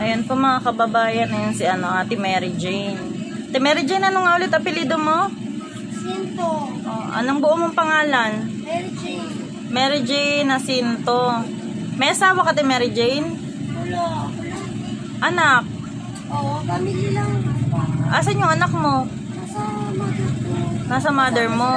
Ayan po mga kababayan, ayan si Ate Mary Jane. Ate Mary Jane, ano nga ulit apelido mo? Jacinto. Oh, anong buo mong pangalan? Mary Jane. Mary Jane Jacinto. May asawa ka, Ate Mary Jane? Wala. Anak? Oo, family lang. Asan yung anak mo? Nasa mother ko. Nasa mother mo.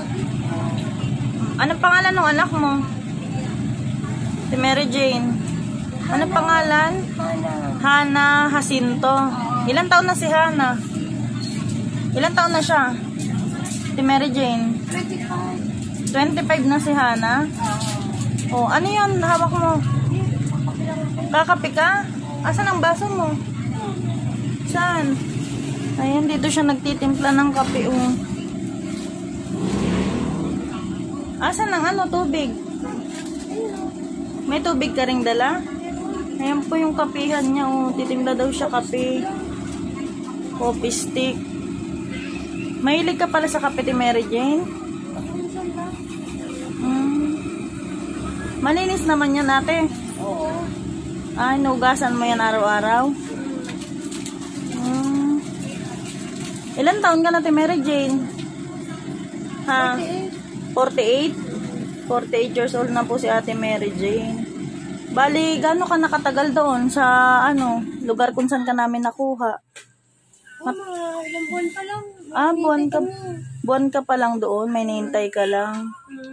Anong pangalan ng anak mo? Si Mary Jane. Anong pangalan? Hana Jacinto. Ilang taon na si Hana? Ilang taon na siya? Si Mary Jane. 25. 25 na si Hana. Oh, ano yun? Hawak mo? Kakape ka? Asan ang baso mo? Saan? Ayan, dito siya nagtitimpla ng kape. Oh. Asan ang tubig? May tubig ka ring dala? Ayan po yung kapihan niya. Oh. Titimpla daw siya kape. Coffee stick. Mahilig ka pala sa kape, Mary Jane? Malinis naman yan, ate. Oo. Ay, nugasan mo yan araw-araw? Ilan taon ka na, Mary Jane? Ha? 48? 48 years old na po si Ate Mary Jane. Bali, gaano ka nakatagal doon sa lugar kung saan ka namin nakuha? Ilang buwan pa lang. Buwan ka pa lang doon, may nihintay ka lang.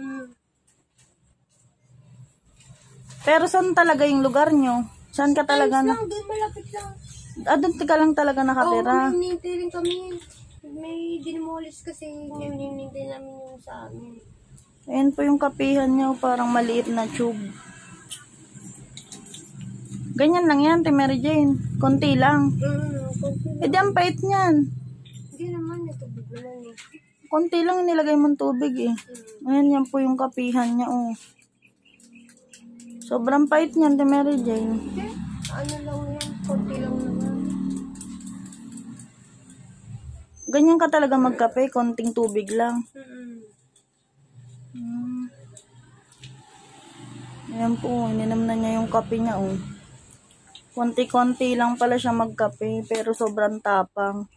Pero saan talaga yung lugar nyo? Saan ka talaga na? Doon malapit lang. Doon ka lang talaga nakatira? Oo, may hinintay rin kami. May dinamolis kasi hinintay namin yung sa amin. Ayan po yung kapihan nyo, parang maliit na tube. Ganyan lang yan, Mary Jane. Konti lang. Konti lang. Di ang pait niyan. Hindi naman, natubig mo lang eh. Konti lang nilagay mong tubig eh. Ayan, yan po yung kapihan niya, oh. Sobrang pait niyan, Mary Jane. Ano lang yan, konti lang naman. Ganyan ka talaga magkape, konting tubig lang. Ayan po, ininom na niya yung kape niya, oh. Konti-konti lang pala siya magkape, pero sobrang tapang.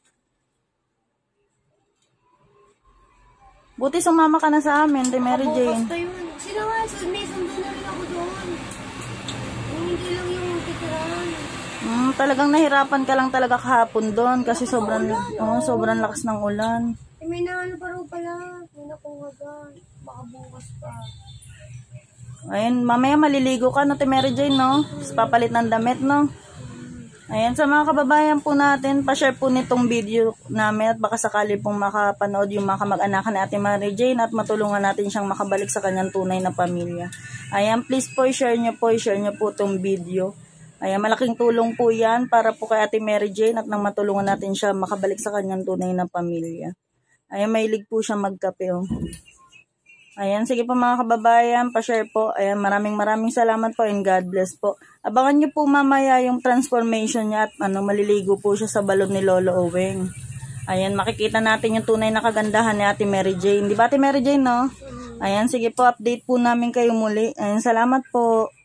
Buti sumama ka na sa amin, Mary Jane. Basta yun. Sino nga, may sundo na rin ako doon. Hindi lang yung titirahan. Talagang nahirapan ka lang talaga kahapon doon kasi sobrang lakas ng ulan. May naano pa rin pala. May nakuha ba. Baka bukas pa. Ayun, mamaya maliligo ka, no, Mary Jane, no? Papalit ng damit, no? Ayan, sa mga kababayan po natin, pa-share po nitong video namin at baka sakali pong makapanood yung mga kamag-anakan ni Ate Mary Jane at matulungan natin siyang makabalik sa kanyang tunay na pamilya. Ayan, please po, share nyo po itong video. Ayan, malaking tulong po yan para po kay Ate Mary Jane at nang matulungan natin siya makabalik sa kanyang tunay na pamilya. Ayan, mahilig po siya magkape, oh. Ayan, sige po mga kababayan, pa-share po. Ayan, maraming salamat po and God bless po. Abangan nyo po mamaya yung transformation niya at maliligo po siya sa balon ni Lolo Oweng. Ayan, makikita natin yung tunay na kagandahan ni Ate Mary Jane. Di ba Ate Mary Jane, no? Ayan, sige po, update po namin kayo muli. Ayan, salamat po.